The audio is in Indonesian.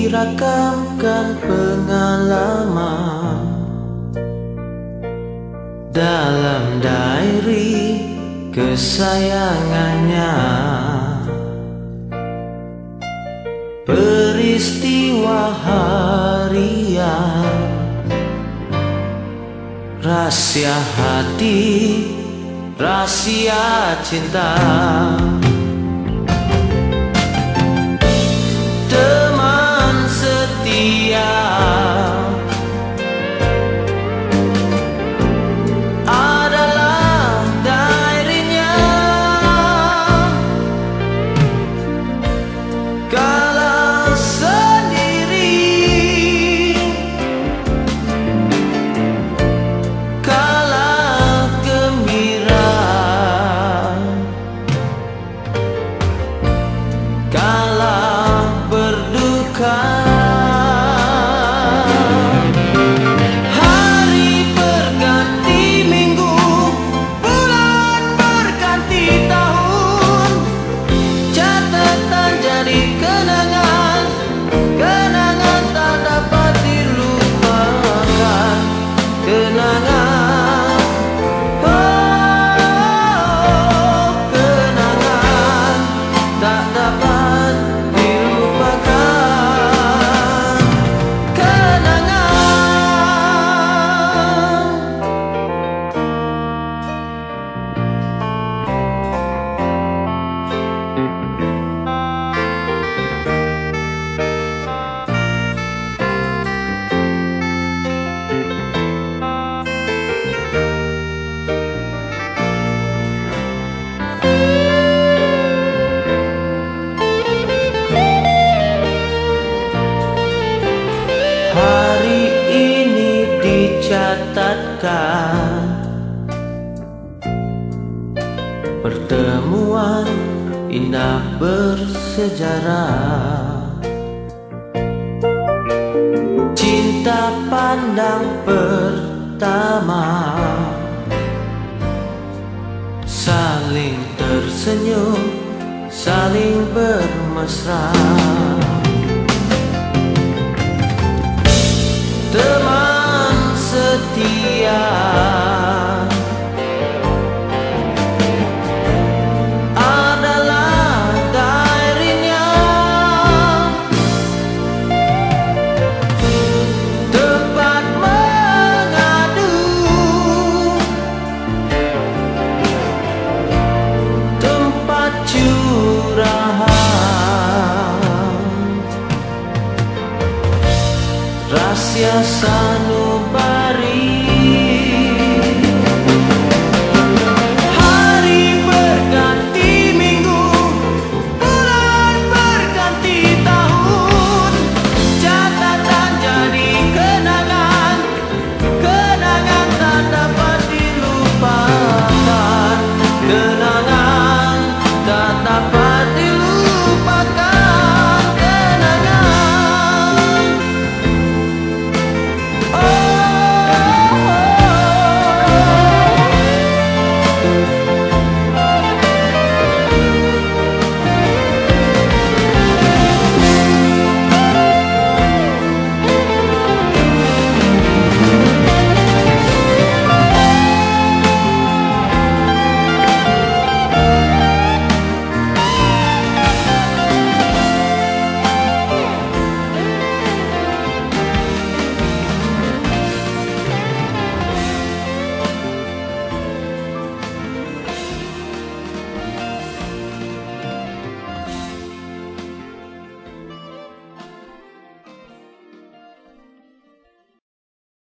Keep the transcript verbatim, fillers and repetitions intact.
dirakamkan pengalaman dalam diary kesayangannya. Peristiwa harian, rahasia hati, rahasia cinta. Teman setia adalah diary-nya. Kala sendiri, kala gembira, kala berduka. Hari berganti minggu, bulan berganti tahun, catatan jadi kenangan, kenangan tak dapat dilupakan. Kenangan, oh, kenangan tak dapat dilupakan. Kenangan. Hari ini dicatatkan pertemuan indah bersejarah. Cinta pandang pertama, saling tersenyum, saling bermesra. Teman setia adalah diary-nya. Tempat mengadu, tempat curahan, rahasia